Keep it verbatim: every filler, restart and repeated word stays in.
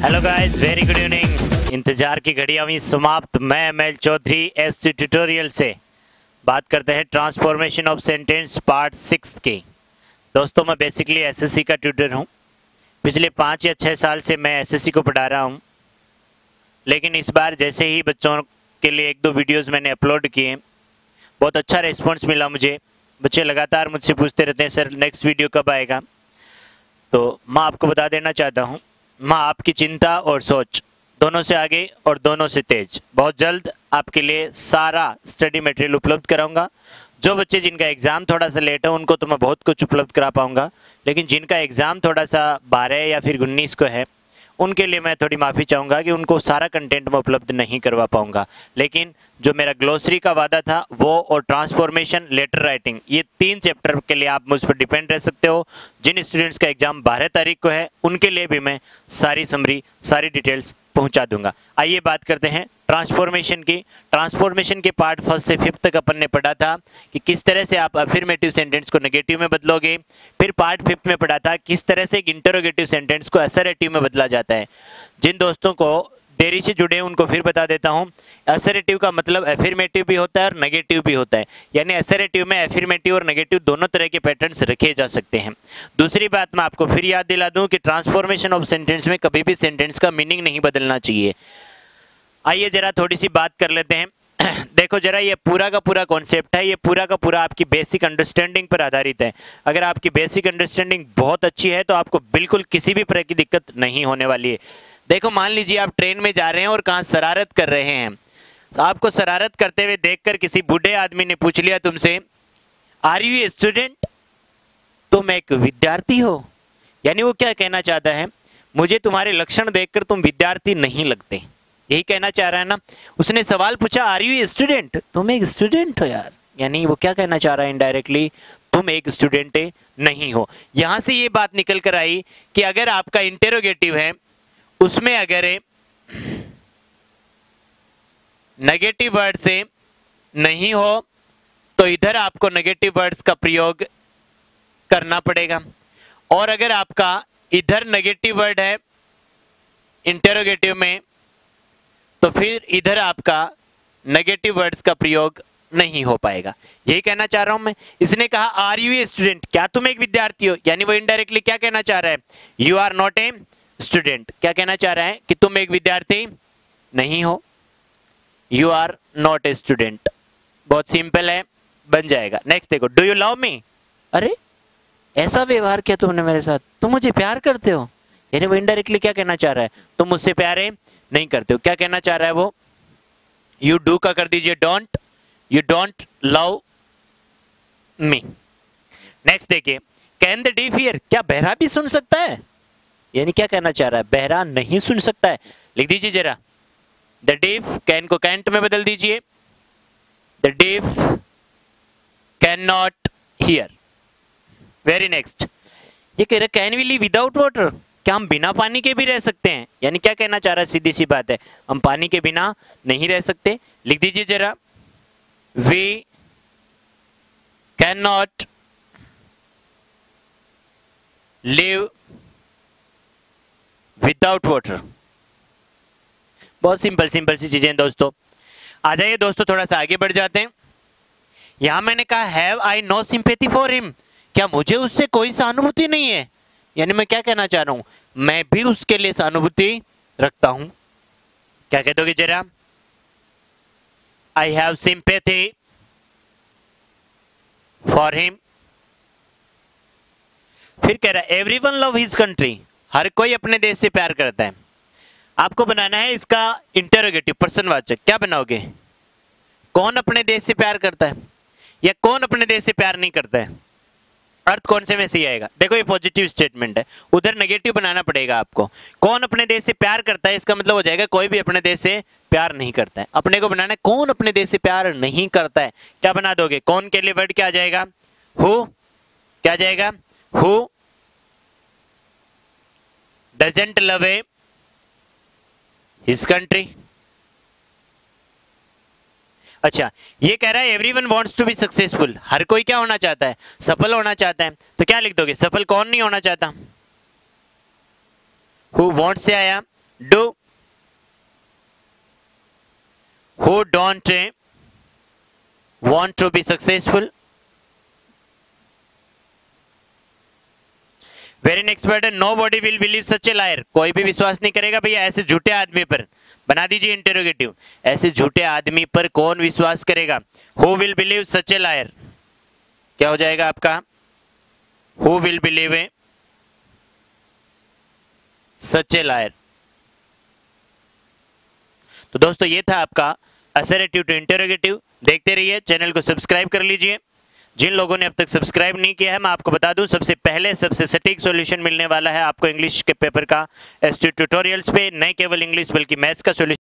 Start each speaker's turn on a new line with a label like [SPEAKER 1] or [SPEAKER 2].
[SPEAKER 1] Hello guys, very good evening. इंतजार की घड़ी हुई समाप्त। मैं M L Chaudhary S T tutorial से बात करते हैं transformation of sentence part six की। दोस्तों, मैं बेसिकली एसएससी का ट्यूटर हूं। पिछले पाँच या छः साल से मैं एसएससी को पढ़ा रहा हूं, लेकिन इस बार जैसे ही बच्चों के लिए एक दो वीडियोस मैंने अपलोड किए, बहुत अच्छा रिस्पॉन्स मिला मुझे। बच्चे लगातार मुझसे पूछते रहते हैं, सर नेक्स्ट वीडियो कब आएगा। तो मैं आपको बता देना चाहता हूँ, मैं आपकी चिंता और सोच दोनों से आगे और दोनों से तेज बहुत जल्द आपके लिए सारा स्टडी मटेरियल उपलब्ध कराऊंगा। जो बच्चे जिनका एग्ज़ाम थोड़ा सा लेट है उनको तो मैं बहुत कुछ उपलब्ध करा पाऊंगा, लेकिन जिनका एग्ज़ाम थोड़ा सा बारह या फिर उन्नीस को है उनके लिए मैं थोड़ी माफ़ी चाहूँगा कि उनको सारा कंटेंट मैं उपलब्ध नहीं करवा पाऊंगा। लेकिन जो मेरा ग्लोसरी का वादा था वो और ट्रांसफॉर्मेशन लेटर राइटिंग, ये तीन चैप्टर के लिए आप मुझ पर डिपेंड रह सकते हो। जिन स्टूडेंट्स का एग्जाम बारह तारीख को है उनके लिए भी मैं सारी समरी सारी डिटेल्स पहुंचा दूंगा। आइए बात करते हैं ट्रांसफॉर्मेशन की। ट्रांसफॉर्मेशन के पार्ट फर्स्ट से फिफ्थ तक अपन ने पढ़ा था कि किस तरह से आप अफर्मेटिव सेंटेंस को नेगेटिव में बदलोगे। फिर पार्ट फिफ्थ में पढ़ा था किस तरह से एक इंटरोगेटिव सेंटेंस को असर्टिव में बदला जाता है। जिन दोस्तों को देरी से जुड़े हैं उनको फिर बता देता हूं, असर्टिव का मतलब अफर्मेटिव भी होता है और नेगेटिव भी होता है। यानी असर्टिव में अफर्मेटिव और नेगेटिव दोनों तरह के पैटर्न्स रखे जा सकते हैं। दूसरी बात मैं आपको फिर याद दिला दूं कि ट्रांसफॉर्मेशन ऑफ सेंटेंस में कभी भी सेंटेंस का मीनिंग नहीं बदलना चाहिए। आइए जरा थोड़ी सी बात कर लेते हैं। देखो जरा, ये पूरा का पूरा कॉन्सेप्ट है, ये पूरा का पूरा आपकी बेसिक अंडरस्टैंडिंग पर आधारित है। अगर आपकी बेसिक अंडरस्टैंडिंग बहुत अच्छी है तो आपको बिल्कुल किसी भी तरह की दिक्कत नहीं होने वाली है। देखो, मान लीजिए आप ट्रेन में जा रहे हैं और कहाँ शरारत कर रहे हैं। आपको शरारत करते हुए देखकर किसी बूढ़े आदमी ने पूछ लिया तुमसे, आर यू ए स्टूडेंट, तुम एक विद्यार्थी हो। यानी वो क्या कहना चाहता है, मुझे तुम्हारे लक्षण देखकर तुम विद्यार्थी नहीं लगते, यही कहना चाह रहा है ना। उसने सवाल पूछा, आर यू ए स्टूडेंट, तुम एक स्टूडेंट हो यार। यानी वो क्या कहना चाह रहा है इनडायरेक्टली, तुम एक स्टूडेंट नहीं हो। यहां से ये बात निकल कर आई कि अगर आपका इंटेरोगेटिव है उसमें अगर नेगेटिव वर्ड से नहीं हो तो इधर आपको नेगेटिव वर्ड्स का प्रयोग करना पड़ेगा, और अगर आपका इधर नेगेटिव वर्ड है इंटेरोगेटिव में तो फिर इधर आपका नेगेटिव वर्ड्स का प्रयोग नहीं हो पाएगा। यही कहना चाह रहा हूं मैं। इसने कहा आर यू ए स्टूडेंट, क्या तुम एक विद्यार्थी हो। यानी वो इनडायरेक्टली क्या कहना चाह रहा है, you are not a student. क्या कहना चाह रहा है कि तुम एक विद्यार्थी नहीं हो, you are not a student. बहुत सिंपल है, बन जाएगा। नेक्स्ट देखो, डू यू लव मी, अरे ऐसा व्यवहार किया तुमने मेरे साथ, तुम मुझे प्यार करते हो। यानी वो इनडायरेक्टली क्या कहना चाह रहा है, तुम मुझसे प्यार नहीं करते हो। क्या कहना चाह रहा है वो, यू डू का कर दीजिए don't, you don't love me. Next देखिए, कैन द डीफ हियर, क्या बहरा भी सुन सकता है। यानी क्या कहना चाह रहा है, बहरा नहीं सुन सकता है। लिख दीजिए जरा, द डीफ, कैन को कैंट में बदल दीजिए, the deaf can not hear. Very next, ये कह रहा है can we live without water, क्या हम बिना पानी के भी रह सकते हैं। यानी क्या कहना चाह रहा है, सीधी सी बात है, हम पानी के बिना नहीं रह सकते। लिख दीजिए जरा, we can not live without water. बहुत सिंपल सिंपल सी चीजें दोस्तों। आ जाइए दोस्तों, थोड़ा सा आगे बढ़ जाते हैं। यहां मैंने कहा have I no sympathy for him, क्या मुझे उससे कोई सहानुभूति नहीं है। यानी मैं क्या कहना चाह रहा हूं, मैं भी उसके लिए सहानुभूति रखता हूं। क्या कह दोगे जरा, I have sympathy for him. फिर कह रहा है एवरीवन लव हिज कंट्री, हर कोई अपने देश से प्यार करता है। आपको बनाना है इसका इंटरोगेटिव प्रश्नवाचक। क्या बनाओगे, कौन अपने देश से प्यार करता है या कौन अपने देश से प्यार नहीं करता है। अर्थ कौन से में से आएगा। देखो ये पॉजिटिव स्टेटमेंट है, उधर नेगेटिव बनाना पड़ेगा आपको। कौन अपने देश से प्यार करता है, इसका मतलब हो जाएगा कोई भी अपने देश से प्यार नहीं करता है। अपने को बनाना है कौन अपने देश से प्यार नहीं करता है। क्या बना दोगे, कौन के लिए वर्ड क्या आ जाएगा, हु। क्या आ जाएगा, who doesn't love a his country. अच्छा, ये कह रहा है everyone wants to be successful, हर कोई क्या होना चाहता है, सफल होना चाहता है। तो क्या लिख दोगे, सफल कौन नहीं होना चाहता। हु वांट से आया, do, who don't want to be successful. Very next word है nobody will believe such a liar. कोई भी विश्वास नहीं करेगा भैया ऐसे झूठे आदमी पर। बना दीजिए इंटरोगेटिव, ऐसे झूठे आदमी पर कौन विश्वास करेगा। Who will believe such a liar, क्या हो जाएगा आपका, who will believe a such a liar. तो दोस्तों ये था आपका असर्टिव टू इंटरोगेटिव। देखते रहिए, चैनल को सब्सक्राइब कर लीजिए। जिन लोगों ने अब तक सब्सक्राइब नहीं किया है, मैं आपको बता दूं सबसे पहले सबसे सटीक सॉल्यूशन मिलने वाला है आपको इंग्लिश के पेपर का एस टी ट्यूटोरियल्स पे। नहीं केवल इंग्लिश बल्कि मैथ्स का सॉल्यूशन